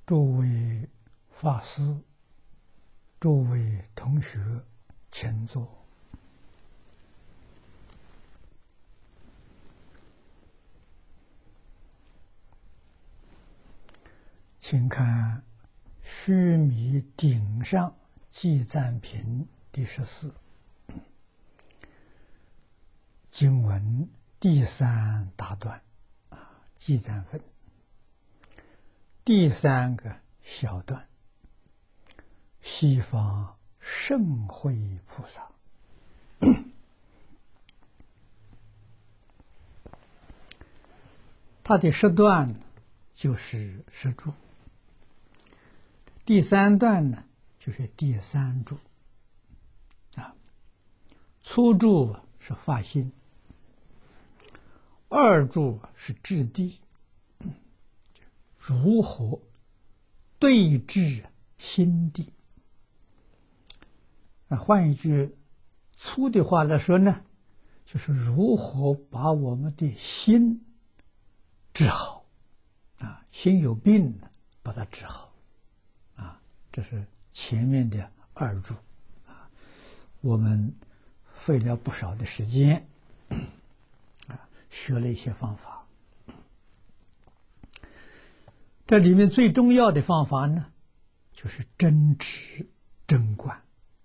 诸位法师、诸位同学，请坐。请看须弥顶上记赞品第14经文第3大段记赞分第3个小段，西方圣慧菩萨。他的10段就是10住，第3段呢就是第3住初住是发心，2住是质地，如何对治心地。换一句粗的话来说呢，就是如何把我们的心治好心有病呢，把它治好这是前面的2住我们费了不少的时间学了一些方法。这里面最重要的方法呢，就是真止真观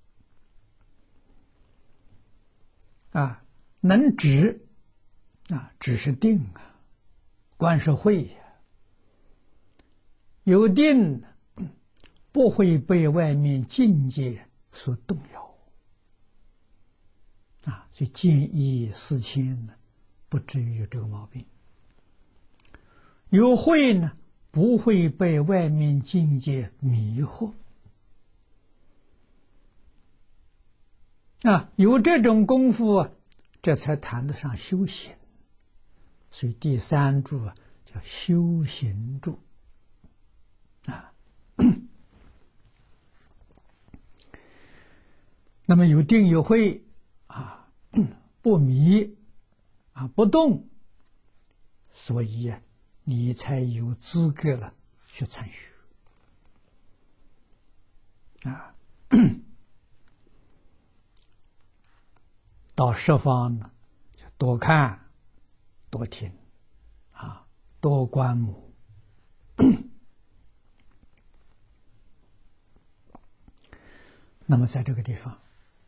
能止止是定观是慧有定不会被外面境界所动摇所以见异思迁呢，不至于有这个毛病。有慧呢，不会被外面境界迷惑有这种功夫这才谈得上修行。所以第3住叫修行住那么有定有慧不迷不动，所以你才有资格了去参学到十方呢，就多看多听多观摩那么在这个地方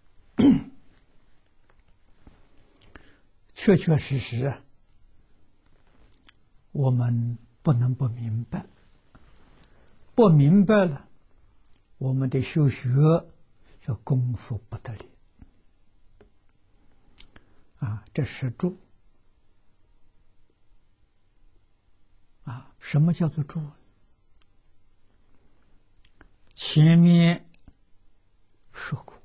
确确实实我们不能不明白，不明白了我们的修学就功夫不得力这是住什么叫做住？前面说过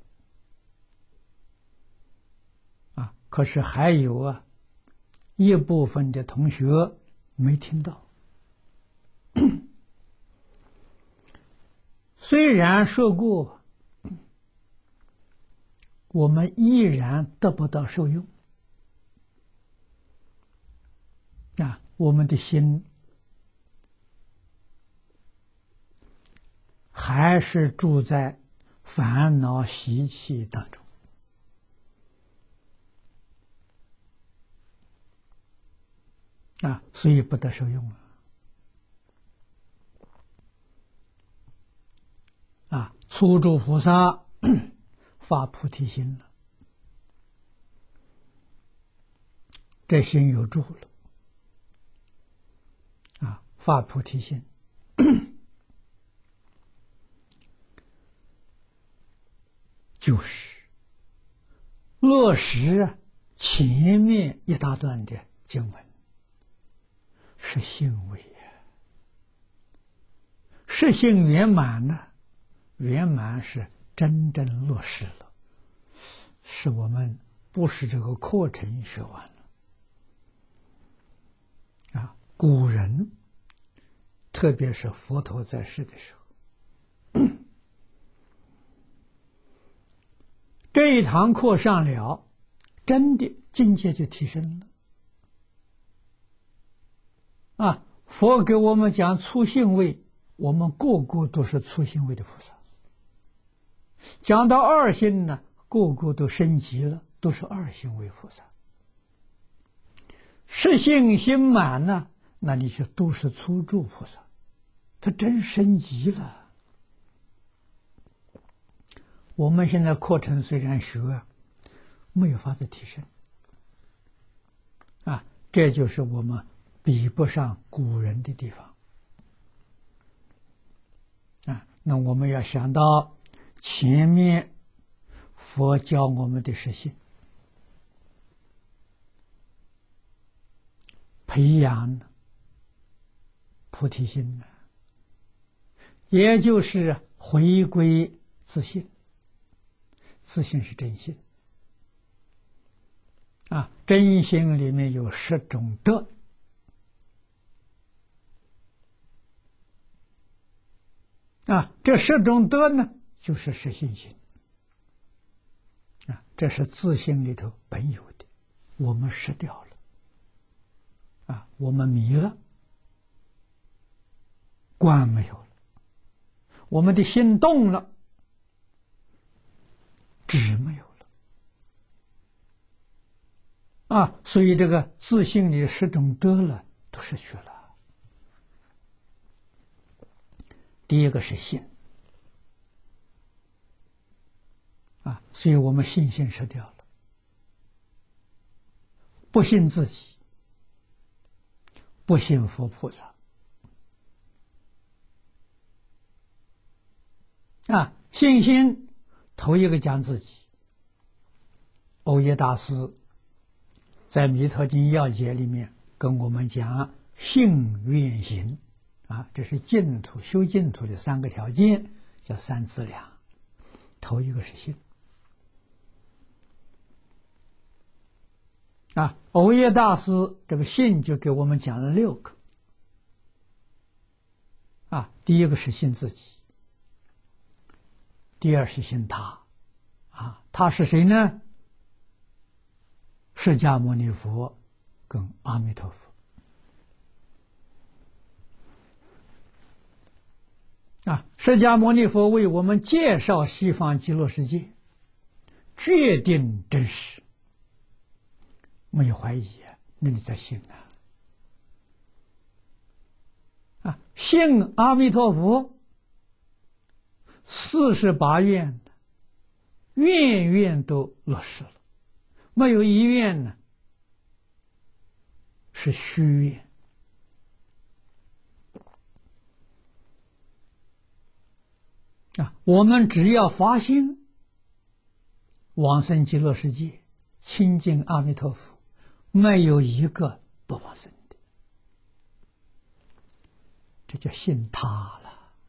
可是还有一部分的同学没听到虽然说过，我们依然得不到受用我们的心还是住在烦恼习气当中所以不得受用初住菩萨发菩提心了，这心有住了发菩提心就是落实前面一大段的经文，是性位是性圆满呢，圆满是真正落实了，是我们不是这个课程学完了古人特别是佛陀在世的时候这一堂课上了，真的境界就提升了佛给我们讲粗性位， 我们个个都是初信位的菩萨。讲到二性呢，个个都升级了，都是二性位菩萨。实性心满呢，那你就都是初住菩萨，他真升级了。我们现在课程虽然学，没有法子提升啊，这就是我们比不上古人的地方啊。那我们要想到前面佛教我们的实性，培养菩提心呢，也就是回归自信。自信是真心啊，真心里面有10种德啊，这10种德呢，就是实信心啊，这是自信里头本有的，我们失掉了啊，我们迷了，观没有了，我们的心动了，知没有了啊，所以这个自信里的10种德了，都失去了。第一个是信啊，所以我们信心失掉了，不信自己，不信佛菩萨啊，信心。头一个讲自己，欧耶大师在《弥陀经要解》里面跟我们讲信愿行啊，这是净土修净土的3个条件，叫3资粮。头一个是信啊，欧耶大师这个信就给我们讲了6个啊，第一个是信自己。第二是信他啊，他是谁呢？释迦牟尼佛跟阿弥陀佛啊。释迦牟尼佛为我们介绍西方极乐世界，决定真实，没有怀疑啊，那你在信啊，信阿弥陀佛48愿，愿愿都落实了，没有一愿呢是虚愿啊。我们只要发心往生极乐世界，亲近阿弥陀佛，没有一个不往生的，这叫信他了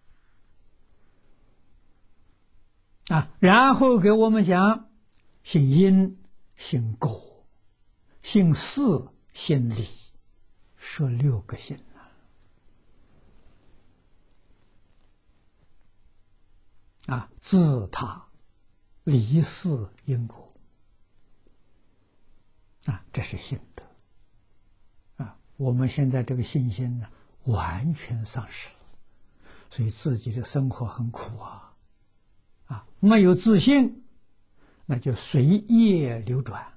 啊。然后给我们讲信因、信果、信事、信理，说6个信啊，自他、离事、因果啊，这是信德啊。我们现在这个信心呢，完全丧失了，所以自己的生活很苦啊。没有自信，那就随业流转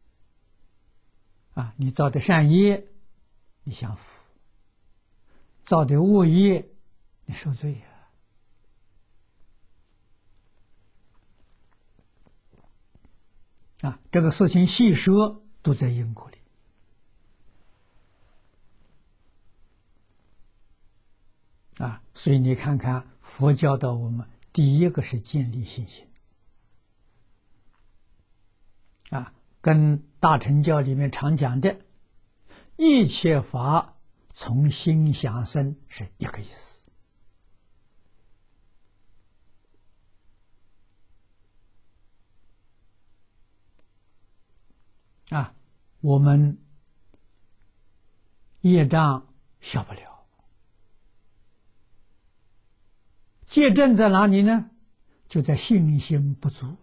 啊。你造的善业，你享福；造的恶业，你受罪啊。这个事情细说都在因果里啊。所以你看看佛教导我们，第一个是建立信心啊，跟大乘教里面常讲的一切法从心想生是一个意思啊。我们业障消不了，戒证在哪里呢？就在信心不足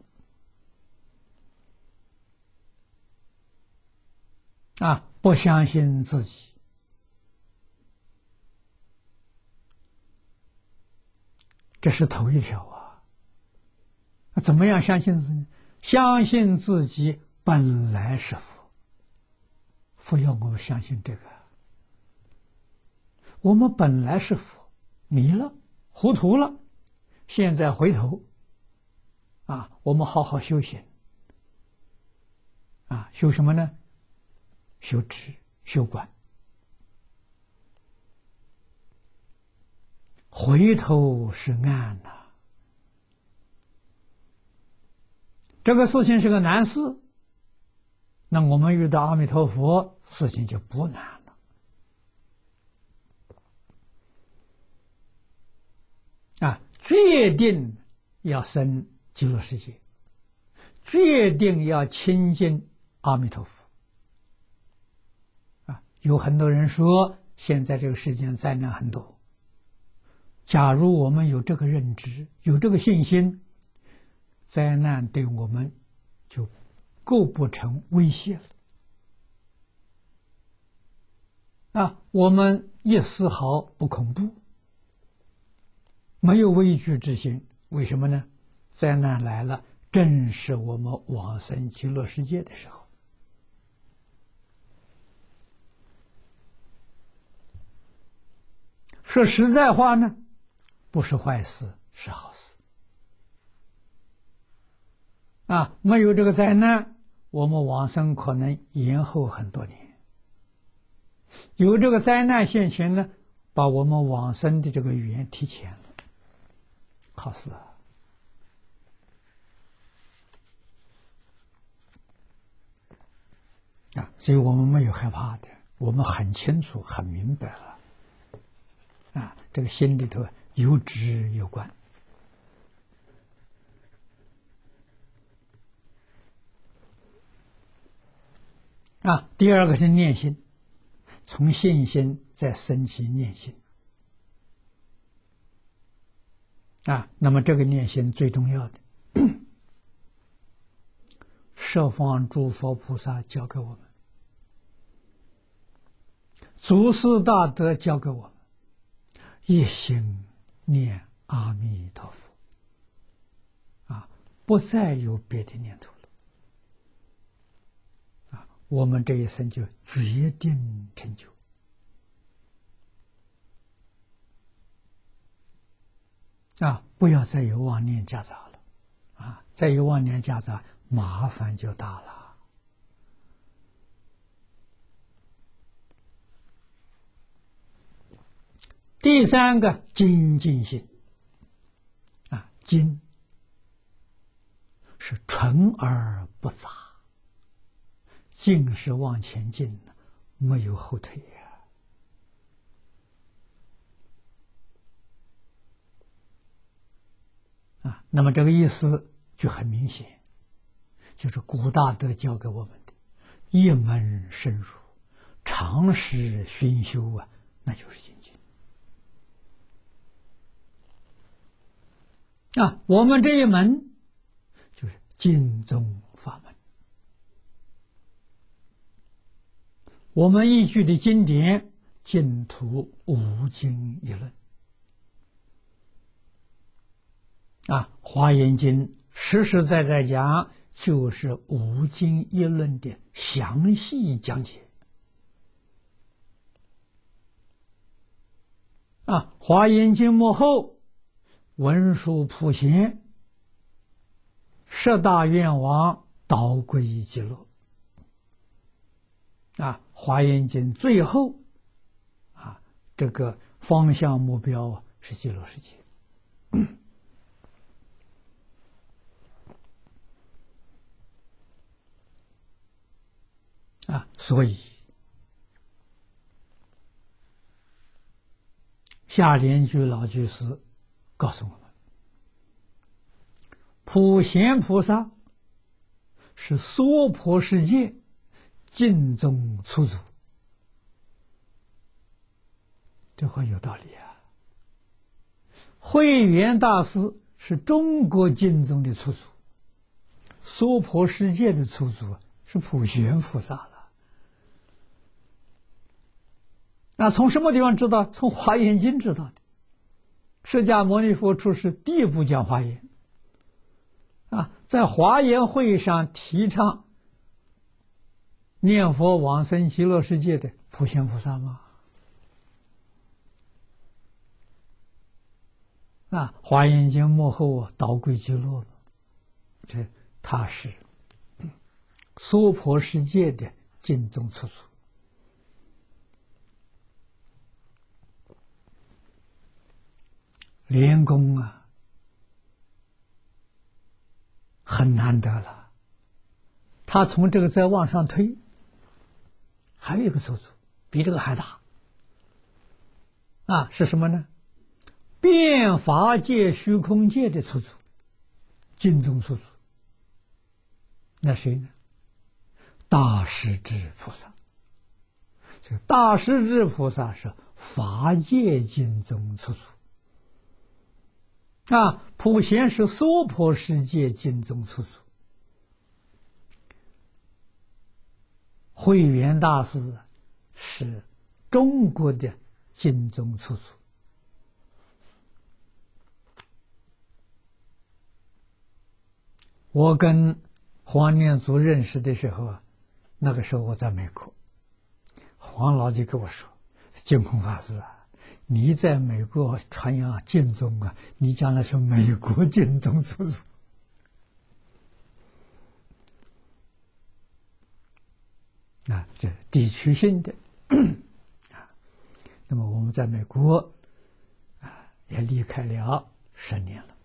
啊，不相信自己这是头一条啊。怎么样相信自己？相信自己本来是佛。佛要我们相信这个，我们本来是佛，迷了，糊涂了，现在回头我们好好修行修什么呢？修智，修观。回头是岸呐，这个事情是个难事，那我们遇到阿弥陀佛，事情就不难了。决定要生极乐世界，决定要亲近阿弥陀佛。有很多人说，现在这个世界灾难很多。假如我们有这个认知，有这个信心，灾难对我们就构不成威胁了。我们一丝毫不恐怖，没有畏惧之心。为什么呢？灾难来了，正是我们往生极乐世界的时候。说实在话呢，不是坏事，是好事。没有这个灾难，我们往生可能延后很多年。有这个灾难现前呢，把我们往生的这个缘提前了，好事所以我们没有害怕的，我们很清楚、很明白了。这个心里头有知有观。第二个是念心，从信心再升起念心。那么这个念心最重要的，十方诸佛菩萨教给我们，祖师大德教给我们，一心念阿弥陀佛，不再有别的念头了，我们这一生就决定成就。不要再有妄念夹杂了，再有妄念夹杂，麻烦就大了。第三个精进心，精是纯而不杂，进是往前进，没有后退那么这个意思就很明显，就是古大德教给我们的一门深入，长时熏修那就是精进。我们这一门就是经宗法门，我们依据的经典净土无经一论华严经实实在在讲，就是无经一论的详细讲解华严经末后，文殊普贤十大愿王导归极乐华严经最后这个方向目标是极乐世界。所以下莲居老居士告诉我们，普贤菩萨是娑婆世界净宗初祖。这话有道理慧远大师是中国净宗的初祖，娑婆世界的初祖是普贤菩萨了。从什么地方知道？从华严经知道的。 释迦牟尼佛出世第一部讲华严在华严会上提倡念佛往生极乐世界的普贤菩萨吗？华严经幕后导归极乐了，这他是娑婆世界的尽宗出处。莲公很难得了，他从这个再往上推，还有一个出处比这个还大是什么呢？遍法界虚空界的出处，尽宗出处。那谁呢？大势至菩萨。这个大势至菩萨是法界尽宗出处普贤是娑婆世界尽宗出处。慧远大师是中国的尽宗出处。我跟黄念祖认识的时候那个时候我在美国，黄老就跟我说：“净空法师你在美国传扬尽宗你将来是美国尽宗出处。”这地区性的那么我们在美国也离开了10年了。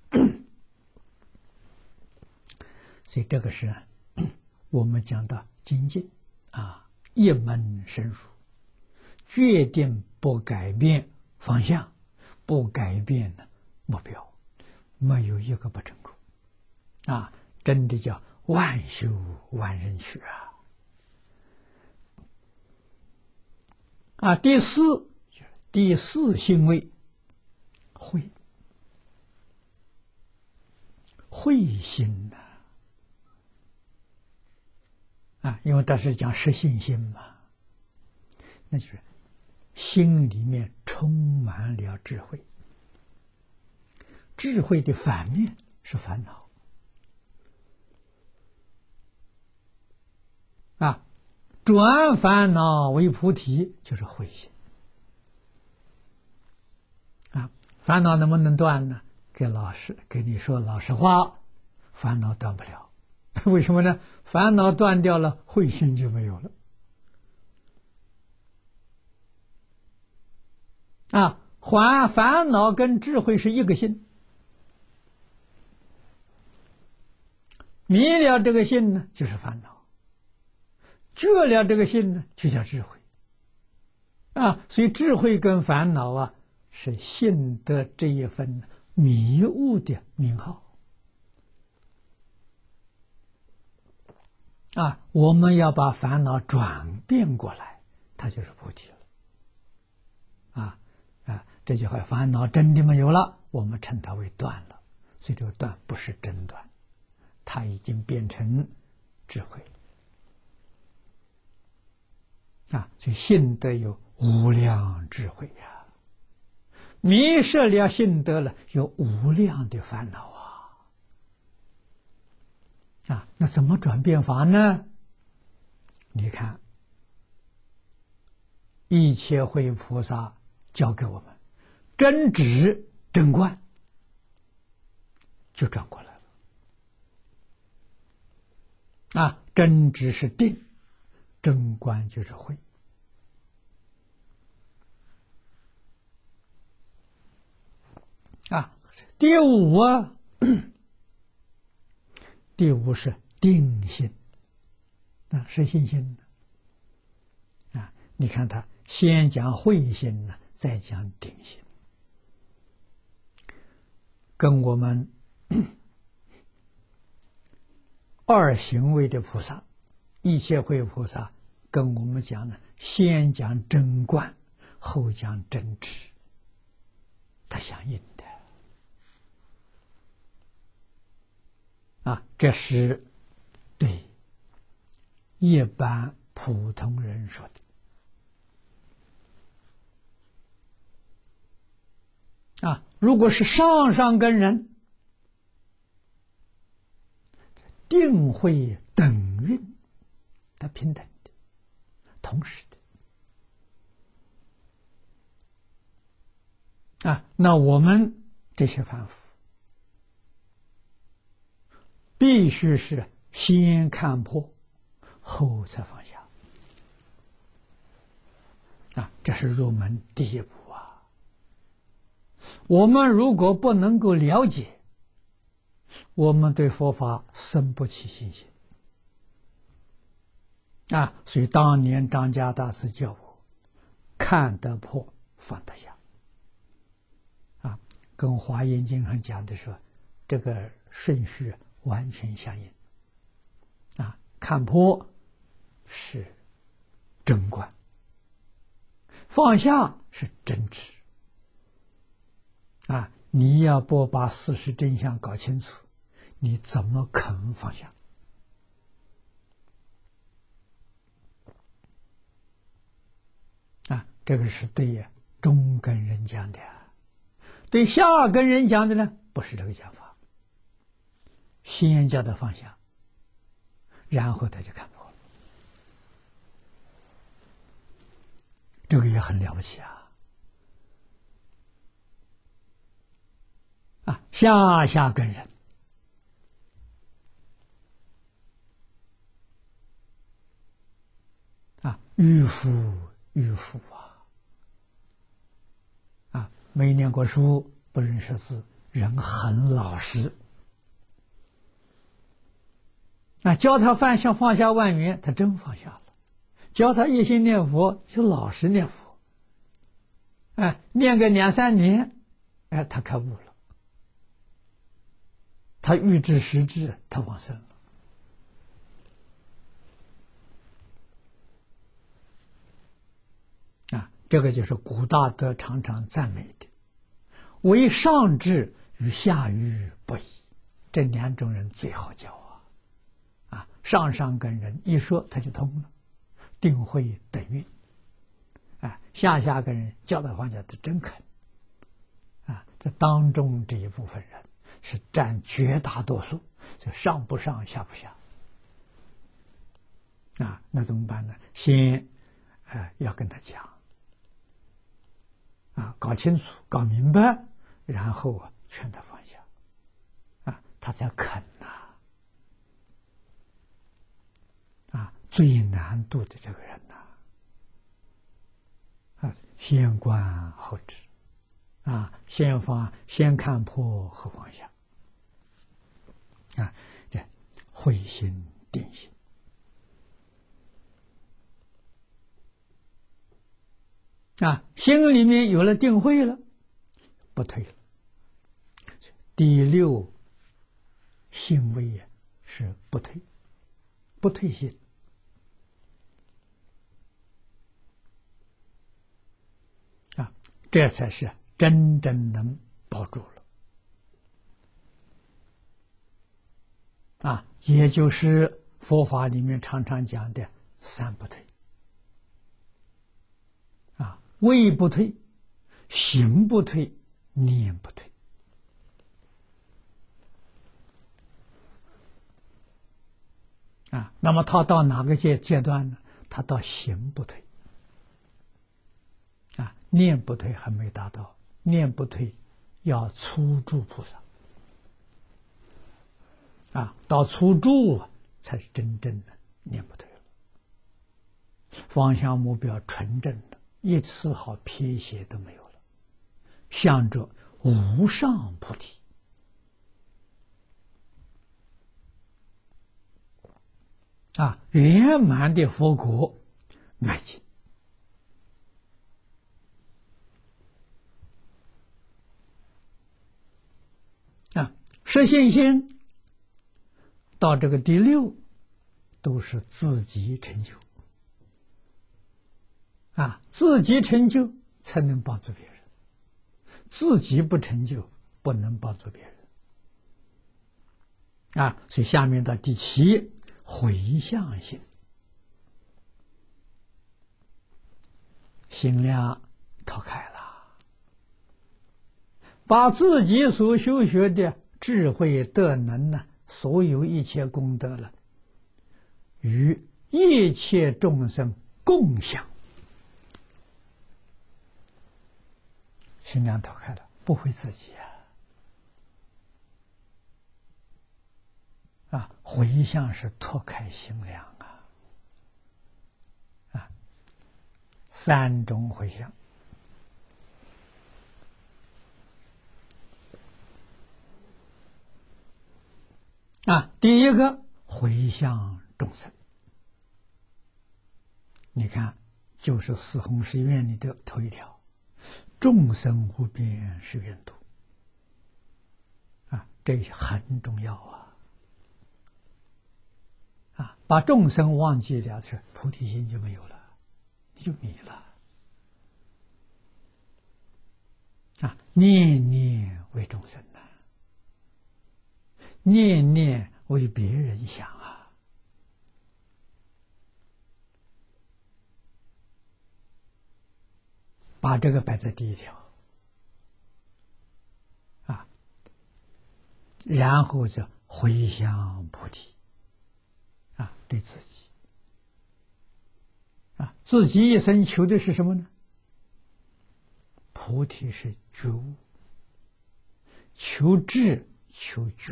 所以这个是我们讲的精进一门深入，决定不改变方向，不改变的目标，没有一个不成功真的叫万修万人去第四行为慧心因为他是讲实信心嘛，那就是心里面充满了智慧。智慧的反面是烦恼转烦恼为菩提就是慧心烦恼能不能断呢？给你说老实话，烦恼断不了。为什么呢？烦恼断掉了，慧心就没有了烦恼跟智慧是一个心，迷了这个心呢就是烦恼，绝了这个心呢就叫智慧所以智慧跟烦恼是心的这一份迷雾的名号我们要把烦恼转变过来，它就是菩提了这句话烦恼真的没有了，我们称它为断了。所以这个断不是真断，它已经变成智慧所以信德有无量智慧迷失了信德了，有无量的烦恼那怎么转变法呢？你看一切慧菩萨教给我们真止真观，就转过来了真止是定，真观就是慧第五是定心是信心你看他先讲慧心再讲定心，跟我们二行为的菩萨一切慧菩萨跟我们讲先讲真观，后讲真知，它相应的这是对一般普通人说的如果是上上根人，定会等运，它平等的，同时的。那我们这些凡夫，必须是先看破，后才放下。这是入门第一步啊！我们如果不能够了解，我们对佛法生不起信心所以当年张家大师叫我看得破，放得下跟《华严经》上讲的说，这个顺序完全相应看破是真观，放下是真知你要不把事实真相搞清楚，你怎么肯放下这个是对中根人讲的对下根人讲的呢，不是这个讲法，先叫他放下，然后他就看破了，这个也很了不起下根人迂腐没念过书，不认识字，人很老实教他放下万缘，他真放下了；教他一心念佛，就老实念佛念个2、3年他开悟了，他欲知实质，他往生了这个就是古大德常常赞美的，为上智与下愚不移，这2种人最好教上根人一说他就通了，定会等运下根人教导放下他真肯这当中这一部分人是占绝大多数，就上不上下不下那怎么办呢？先要跟他讲搞清楚搞明白，然后劝他放下他才肯最难度的这个人先观后知先看破后放下这慧心定心心里面有了定慧了，不退了。第6心位是不退，不退心这才是真正能保住了也就是佛法里面常常讲的3不退位不退，行不退，念不退那么他到哪个阶段呢？他到行不退念不退还没达到，念不退要初住菩萨到初住才是真正的念不退了，方向目标纯正的，一丝毫偏斜都没有了，向着无上菩提圆满的佛国迈进实信心到这个第6都是自己成就自己成就才能帮助别人，自己不成就不能帮助别人所以下面到第7回向心，心量拓开了， 把自己所修学的智慧德能呢，所有一切功德了，与一切众生共享，心量脱开了，不会自己回向是脱开心量三种回向第一个回向众生，你看，就是四弘誓愿里的头一条，众生无边誓愿度这很重要把众生忘记了，是菩提心就没有了，你就迷了念念为众生念念为别人想把这个摆在第一条然后就回向菩提对自己自己一生求的是什么呢？菩提是觉悟，求智求觉，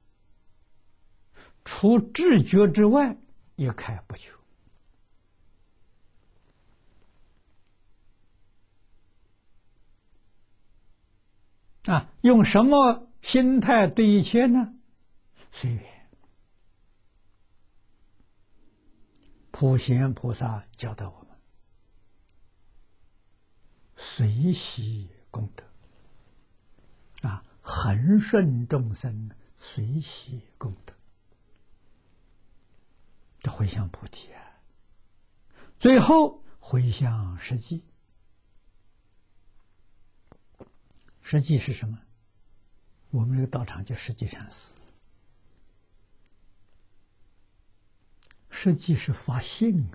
除智觉之外一概不求用什么心态对一切呢？随缘。普贤菩萨教导我们随喜功德恒顺众生，随喜功德，这回向菩提最后回向实际。实际是什么？我们这个道场叫实际禅师。实际是发性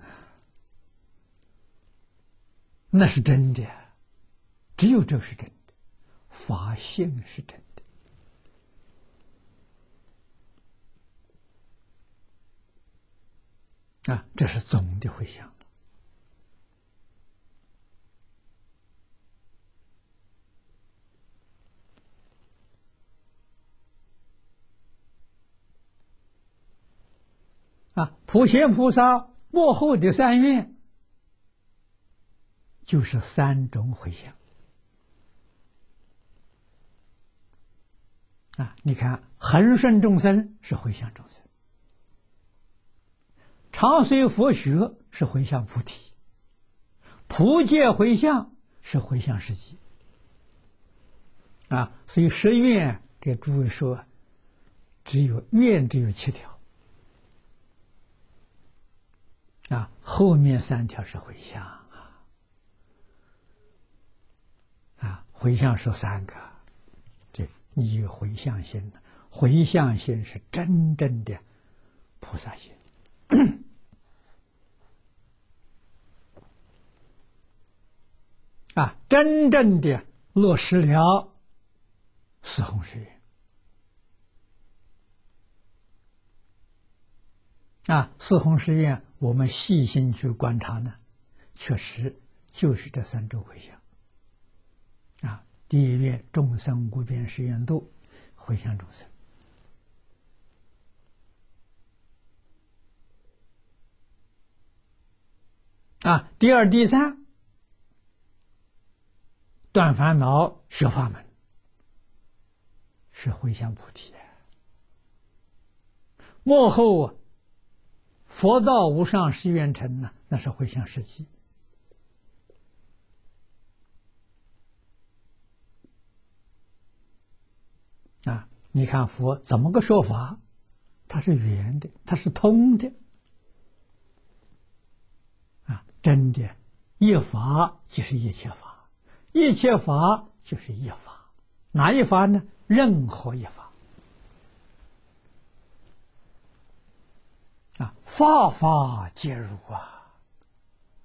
那是真的，只有这是真的，发性是真的这是总的回向普贤菩萨幕后的三愿就是三种回向你看，恒顺众生是回向众生，常随佛学是回向菩提，普界回向是回向实际所以十愿给诸位说，愿只有7条后面3条是回向回向说3个，这你有回向心，回向心是真正的菩萨心真正的落实了四弘誓愿四弘誓愿我们细心去观察呢，确实就是这3种回向第一愿众生无边誓愿度，回向众生第二第三断烦恼学法门是回向菩提幕后佛道无上誓愿成呢，那是回向实际你看佛怎么个说法？它是圆的，它是通的真的，一法就是一切法，一切法就是一法，哪一法呢？任何一法法法皆如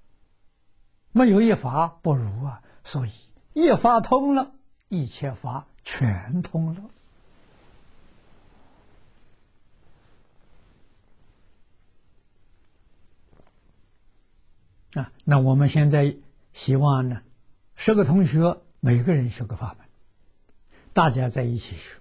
没有一法不如所以一法通了，一切法全通了。那我们现在希望呢，10个同学每个人学个法门，大家在一起学。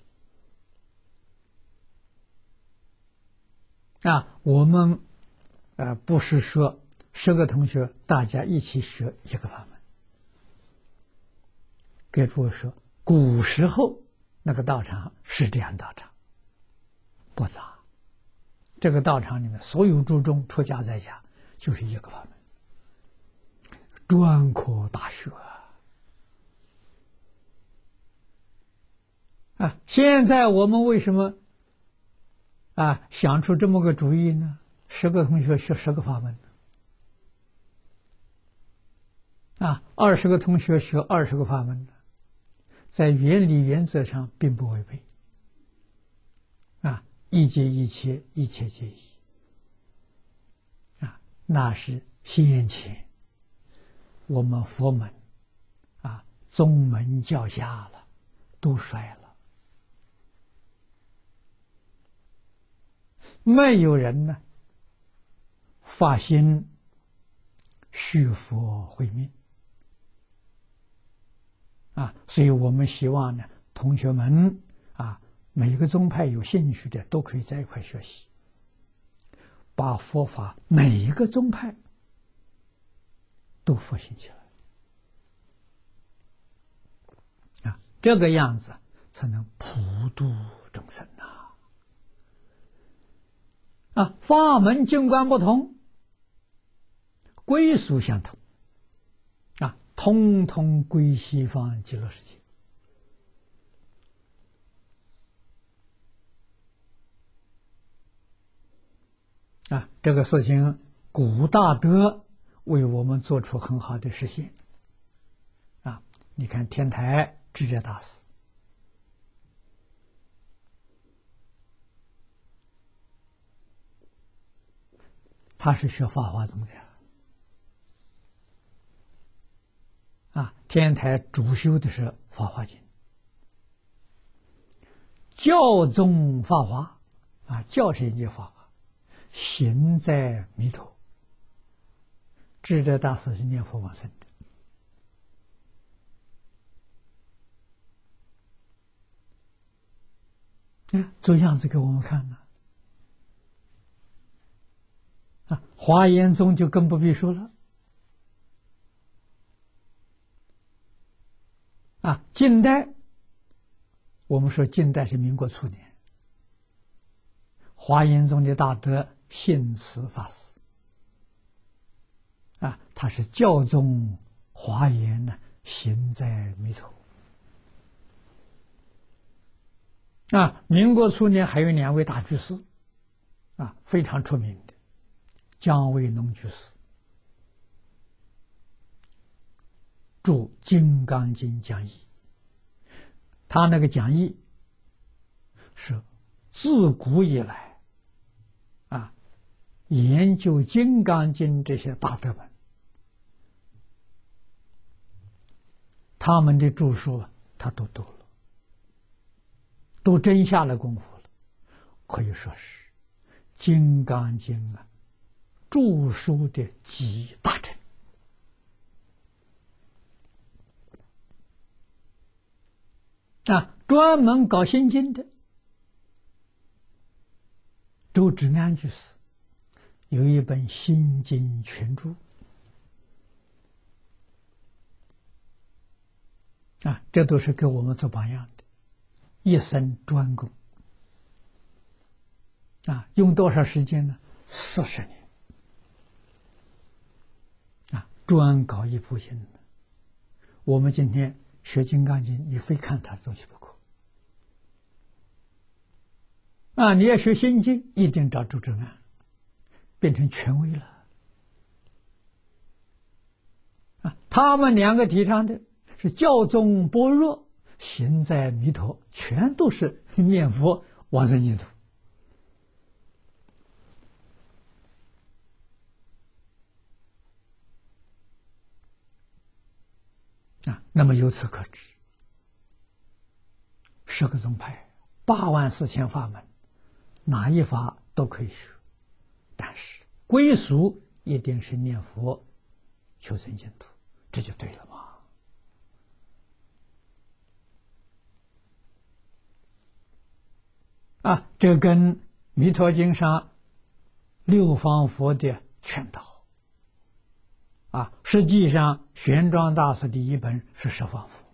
我们不是说10个同学大家一起学一个法门。给诸位说，古时候那个道场是这样道场，不杂。这个道场里面所有诸众出家在家就是一个法门，专科大学现在我们为什么想出这么个主意呢？10个同学学10个法门，20个同学学20个法门，在原理原则上并不违背。一切一切，一切皆一那是先前我们佛门宗门教下了，都衰了，没有人呢发心续佛慧命所以我们希望呢，同学们每一个宗派有兴趣的都可以在一块学习，把佛法每一个宗派都复兴起来这个样子才能普度众生法门尽管不同，归属相同通通归西方极乐世界这个事情古大德为我们做出很好的实现你看天台智者大师，他是学法华宗的天台主修的是法华经，教宗法华教是研究法华，行在弥陀。智者大师是念佛往生的做样子给我们看华严宗就更不必说了近代我们说近代是民国初年，华严宗的大德信慈法师他是教宗华严呢，行在弥陀民国初年还有2位大居士非常出名的姜维农居士著《金刚经》讲义，他那个讲义是自古以来研究《金刚经》这些大德们，他们的著述他都读了，都真下了功夫了，可以说是《金刚经》著书的集大成专门搞心经的周志安居士有一本《心经全注》这都是给我们做榜样的，一生专攻用多少时间呢？40年专搞一部经的。我们今天学《金刚经》，你非看他的东西不可你要学心经，一定找周志安，变成权威了他们2个提倡的是教宗般若，行在弥陀，全都是念佛往生净土那么由此可知 10个宗派，84000法门，哪一法都可以学，但是归属一定是念佛、求生净土，这就对了嘛。这跟《弥陀经》上六方佛的劝导实际上玄奘大师的一本是十方佛，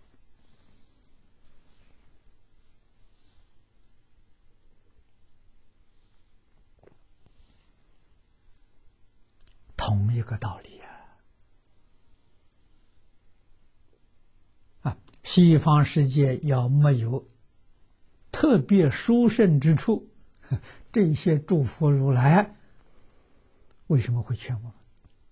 同一个道理西方世界要没有特别殊胜之处，这些诸佛如来为什么会劝我们？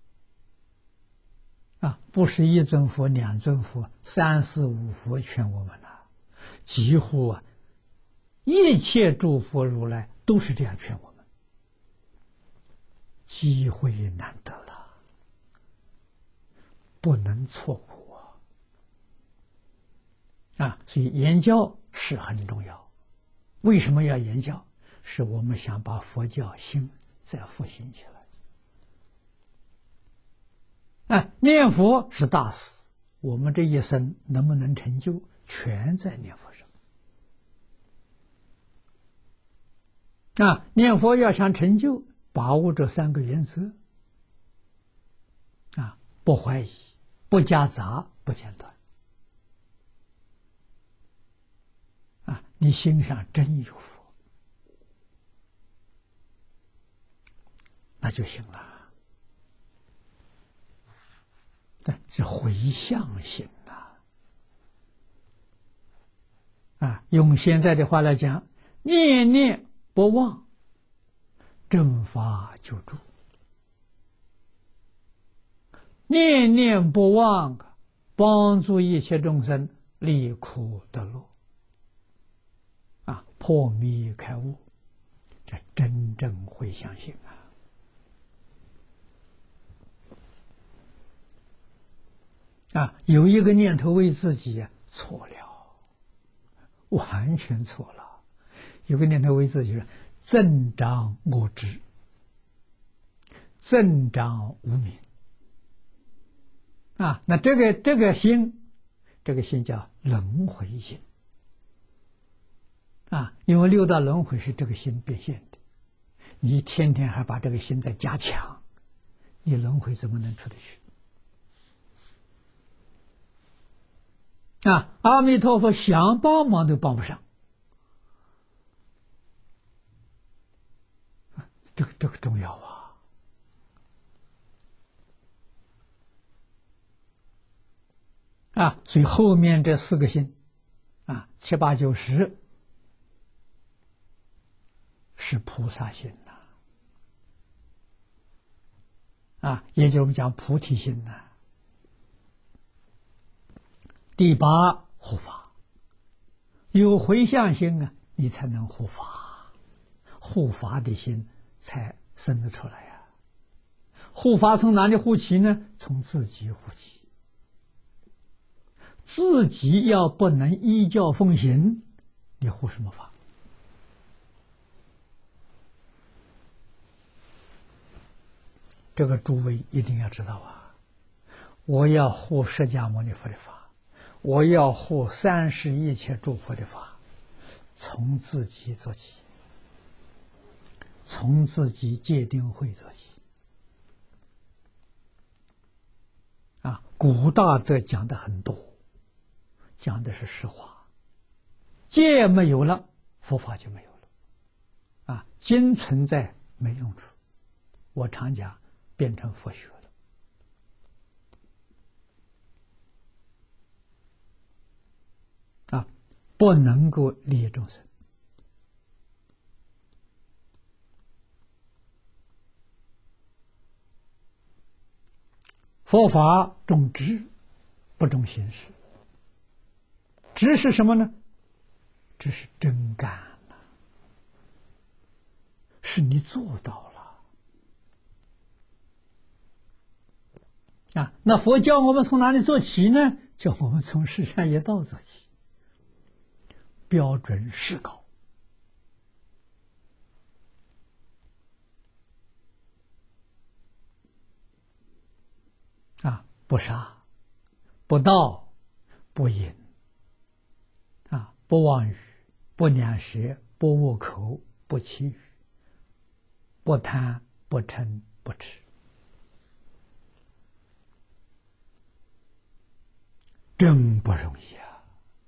不是一尊佛、2尊佛、3、4、5佛劝我们几乎一切诸佛如来都是这样劝我们，机会难得了，不能错过所以言教是很重要。为什么要言教？是我们想把佛教心再复兴起来。念佛是大事，我们这一生能不能成就，全在念佛上。念佛要想成就，把握这3个原则不怀疑，不夹杂，不间断。你心上真有佛，那就行了。是回向心用现在的话来讲，念念不忘，正法救助；念念不忘，帮助一切众生离苦得乐。破迷开悟，这真正会相信有一个念头为自己错了，完全错了。有个念头为自己增长我执，增长无明那这个心叫轮回心因为6道轮回是这个心变现的，你天天还把这个心在加强，你轮回怎么能出得去？阿弥陀佛想帮忙都帮不上，这个重要所以后面这4个心7、8、9、10是菩萨心也就是我们讲菩提心第8护法，有回向心你才能护法，护法的心才生得出来护法从哪里护起呢？从自己护起，自己要不能依教奉行，你护什么法？这个诸位一定要知道我要护释迦牟尼佛的法，我要护30一切诸佛的法，从自己做起，从自己戒定慧做起古大德讲的很多，讲的是实话，戒没有了，佛法就没有了经存在没用处，我常讲变成佛学了不能够利益众生。佛法重知，不重形式。知是什么呢？知是真干是你做到了那佛教我们从哪里做起呢？叫我们从十善业道做起， 标准是高啊，不杀，不盗，不淫啊，不妄语，不两舌，不恶口，不绮语，不贪，不嗔，不痴，真不容易啊！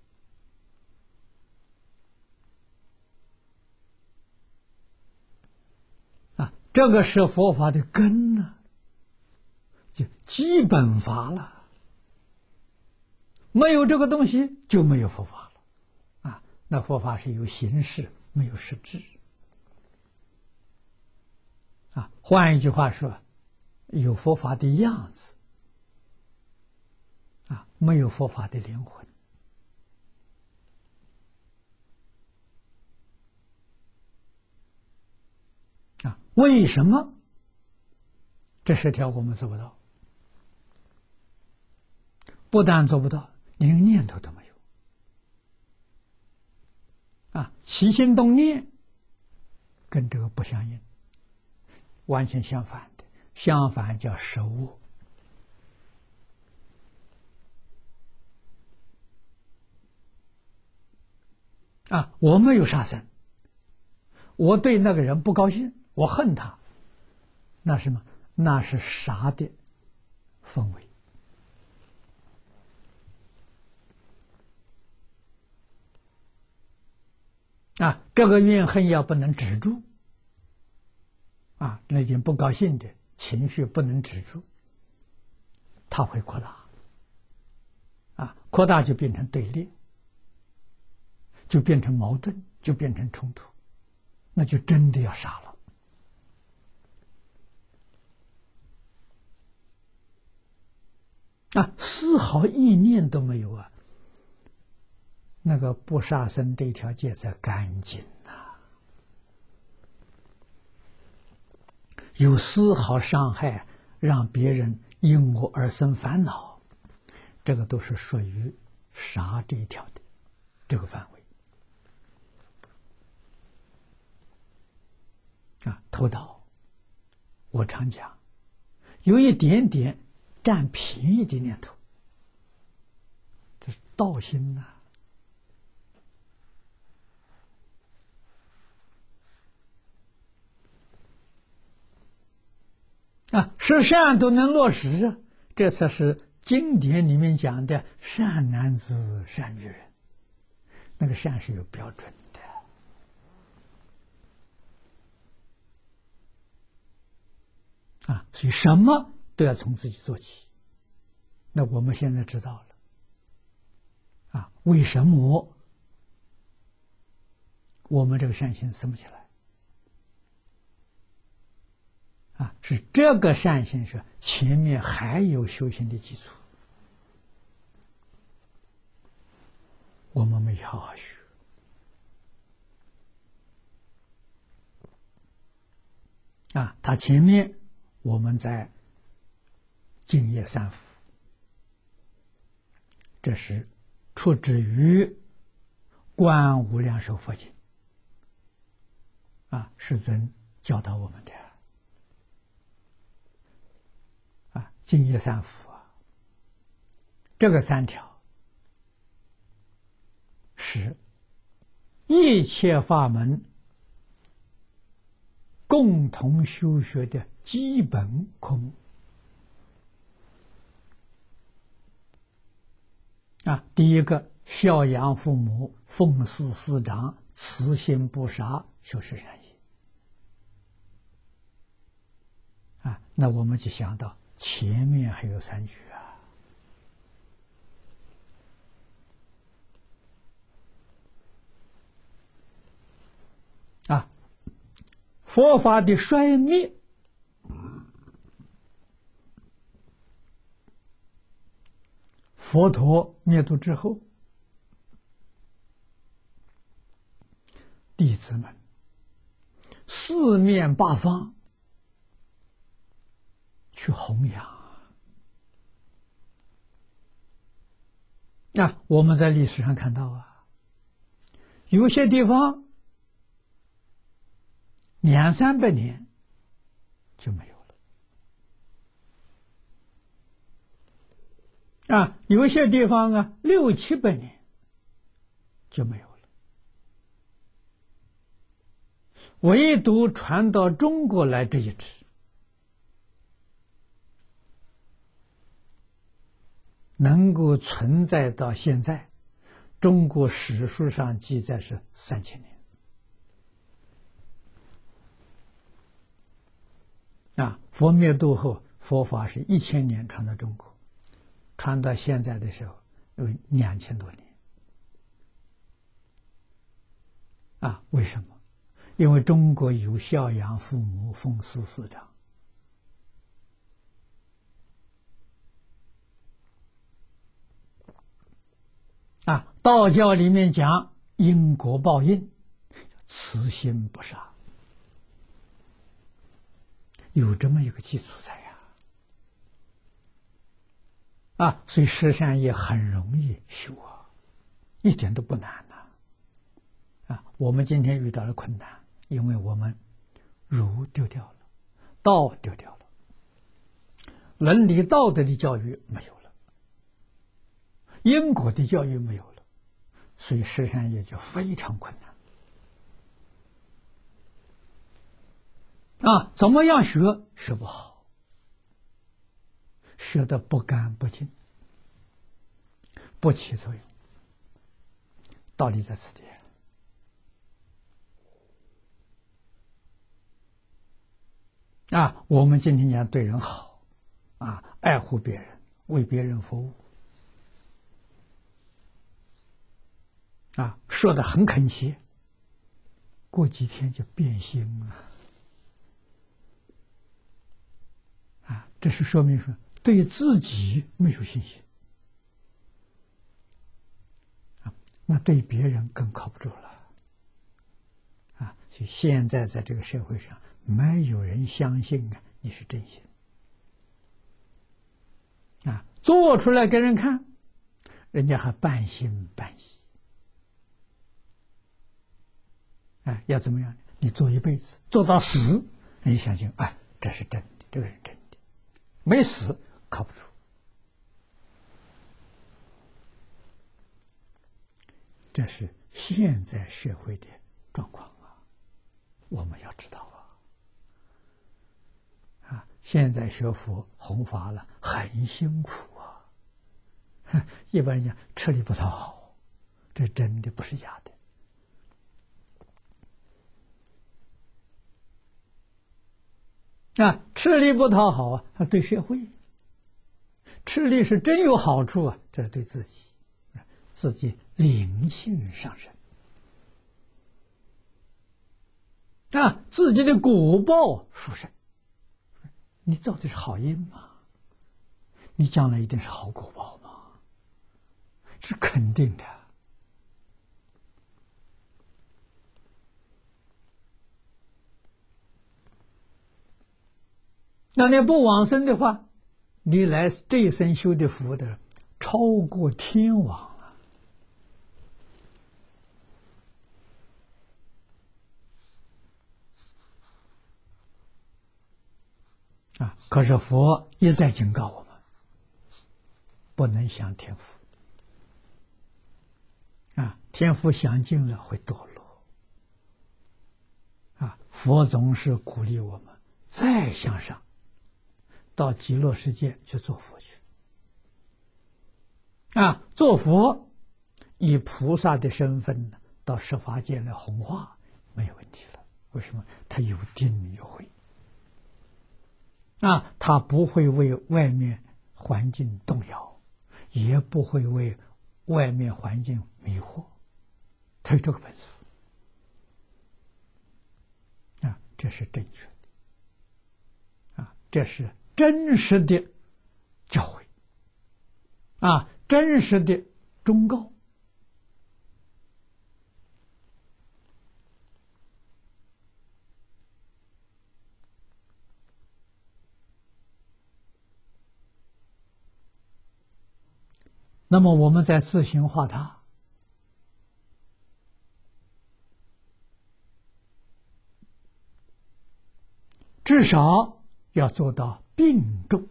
啊，这个是佛法的根呢，就基本法了。没有这个东西，就没有佛法了啊！那佛法是有形式，没有实质啊。换一句话说，有佛法的样子啊，没有佛法的灵魂啊。为什么这10条我们做不到？不但做不到，连念头都没有啊！起心动念跟这个不相应，完全相反的，相反叫守恶啊！我没有杀生，我对那个人不高兴，我恨他，那是什么？那是杀的氛围啊！这个怨恨要不能止住啊，那点不高兴的情绪不能止住，它会扩大啊，扩大就变成对立，就变成矛盾，就变成冲突，那就真的要杀了啊！丝毫意念都没有啊！那个不杀生这条戒才干净呐，有丝毫伤害，让别人因我而生烦恼，这个都是属于杀这一条的这个范围啊。偷盗，我常讲，有一点点占便宜的念头，这是盗心呐啊，是善都能落实啊，这才是经典里面讲的善男子、善女人。那个善是有标准的啊，所以什么都要从自己做起。那我们现在知道了啊，为什么我们这个善心生不起来？啊，是这个善心是前面还有修行的基础，我们没好好学啊。他前面我们在净业三福，这是出自于《观无量寿佛经》啊，世尊教导我们的。啊，净业三福啊，这个3条是一切法门共同修学的基本科目啊。第一个，孝养父母，奉事师长，慈心不杀，修持善业啊。那我们就想到前面还有3句啊，佛法的衰灭，佛陀灭度之后，弟子们四面八方去弘扬啊。我们在历史上看到啊， 有些地方200-300年就没有了，有些地方600-700年就没有了。唯独传到中国来这一支，能够存在到现在，中国史书上记载是3000年。佛灭度后，佛法是1000年传到中国，传到现在的时候有2000多年。为什么？因为中国有孝养父母、奉事师长。道教里面讲因果报应，慈心不杀，有这么一个基础在所以十善业很容易修一点都不难我们今天遇到了困难，因为我们儒丢掉了，道丢掉了，伦理道德的教育没有了，因果的教育没有了，所以十善业就非常困难怎么样学不好，学得不干不净，不起作用。道理在此地我们今天讲对人好爱护别人，为别人服务说得很恳切，过几天就变心了这是说明说对自己没有信心那对别人更靠不住了所以现在在这个社会上，没有人相信你是真心做出来给人看，人家还半信半疑要怎么样？你做一辈子，做到死，你相信这是真的，这个人真的，没死靠不住。这是现在社会的状况我们要知道现在学佛弘法了，很辛苦一般人讲吃力不讨好，这真的不是假的吃力不讨好对社会；吃力是真有好处这是对自己，自己灵性上升自己的果报殊胜。你造的是好因吗？你将来一定是好果报吗？是肯定的。那你不往生的话，你来这一生修的福的超过天王可是佛一再警告我们，不能想天福天福想尽了会堕落佛总是鼓励我们再向上，到极乐世界去做佛去做佛以菩萨的身份到十法界来弘化没有问题了。为什么？他有定有慧他不会为外面环境动摇，也不会为外面环境迷惑，他有这个本事这是正确的这是真实的教诲真实的忠告。那么我们再自行化他至少要做到并重。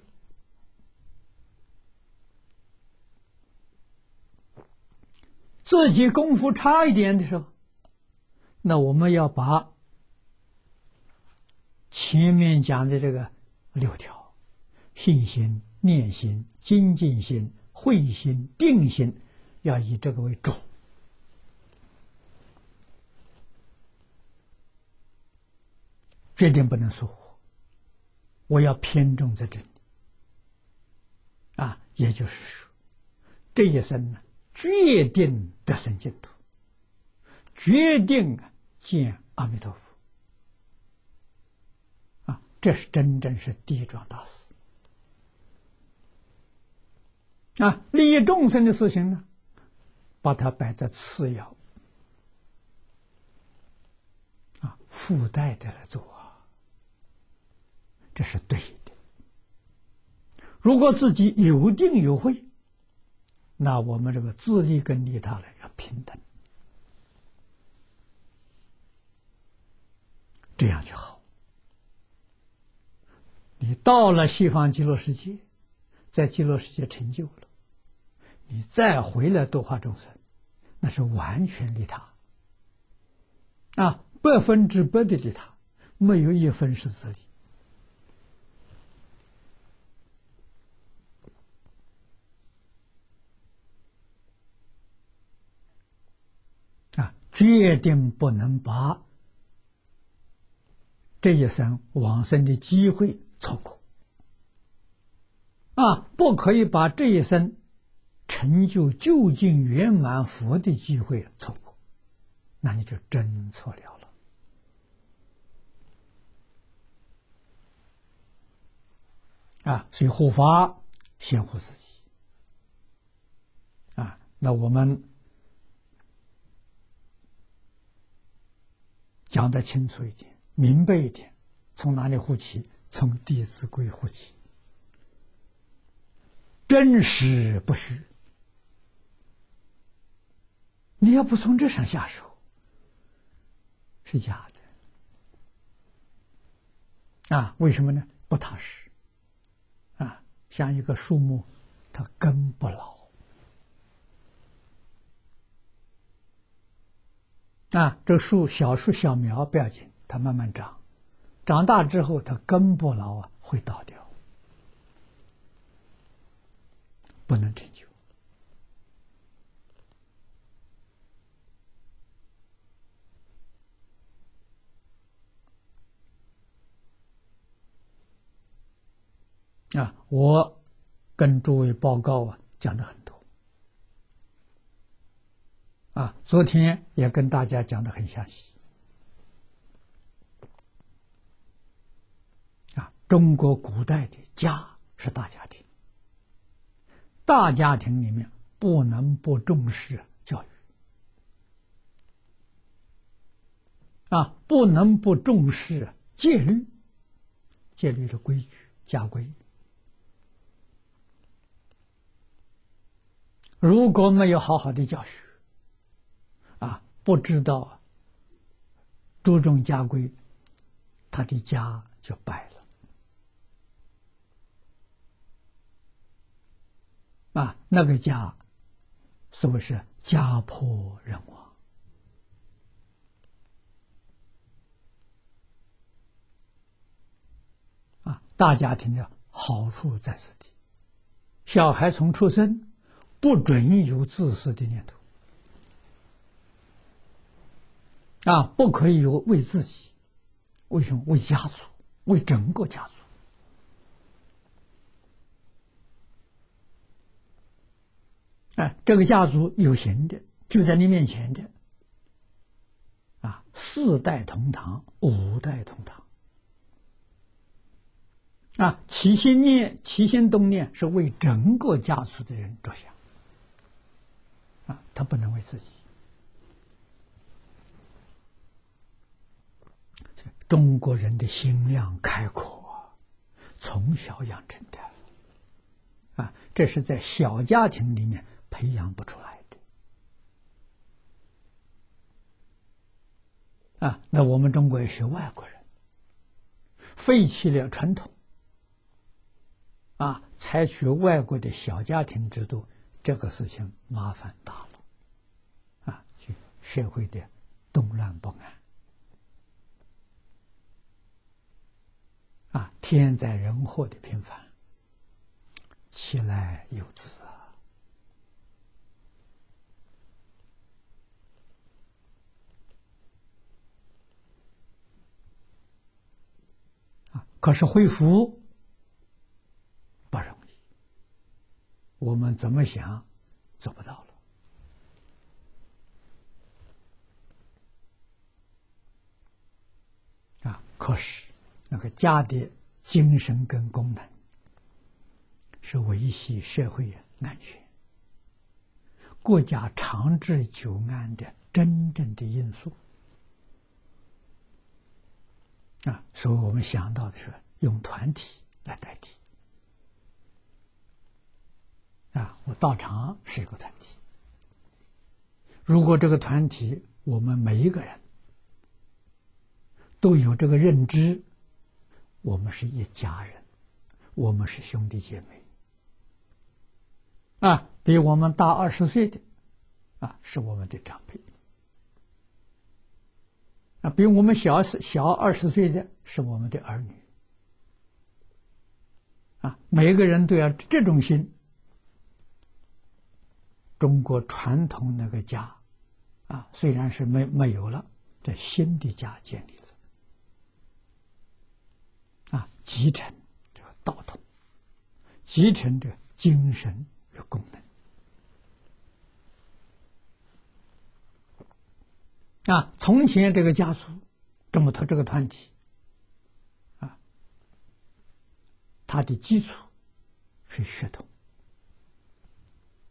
自己功夫差一点的时候，那我们要把前面讲的这个6条：信心、念心、精进心、慧心、定心，要以这个为主。决定不能疏忽，我要偏重在这里。也就是说，这一生呢，决定得生净土，决定见阿弥陀佛。这是真正是地藏大事。利益众生的事情呢，把它摆在次要，附带的来做这是对的。如果自己有定有慧，那我们这个自利跟利他呢要平等，这样就好。你到了西方极乐世界，在极乐世界成就了，你再回来度化众生，那是完全利他100%的利他，没有1分是自利。决定不能把这一生往生的机会错过不可以把这一生成就究竟圆满佛的机会错过，那你就真错了所以护法先护自己那我们讲得清楚一点，明白一点，从哪里护起？从《弟子规》护起，真实不虚。你要不从这上下手，是假的为什么呢？不踏实像一个树木，它根不牢这树小树小苗不要紧，它慢慢长，长大之后它根不牢会倒掉，不能成就我跟诸位报告讲的很多昨天也跟大家讲的很详细中国古代的家是大家庭，大家庭里面不能不重视教育不能不重视戒律，戒律是规矩家规。如果没有好好的教学不知道注重家规，他的家就败了那个家所谓是家破人亡大家庭的好处在此地，小孩从出生不准有自私的念头不可以有为自己，为什么？为家族，为整个家族这个家族有形的就在你面前的4代同堂5代同堂起心动念是为整个家族的人着想他不能为自己。中国人的心量开阔从小养成的这是在小家庭里面培养不出来的那我们中国也学外国人， 废弃了传统，采取外国的小家庭制度，这个事情麻烦大了，就社会的动乱不安，天灾人祸的频繁，其来有自可是恢复不容易，我们怎么想做不到了可是那个家的精神跟功能是维系社会安全、国家长治久安的真正的因素所以我们想到的是用团体来代替我道场是一个团体，如果这个团体我们每一个人都有这个认知，我们是一家人，我们是兄弟姐妹比我们大20岁的是我们的长辈比我们小20岁的是我们的儿女每一个人都要这种心。中国传统那个家虽然是没有了，这新的家建立了继承这个道统，继承着精神与功能从前这个家族这么这个团体它的基础是血统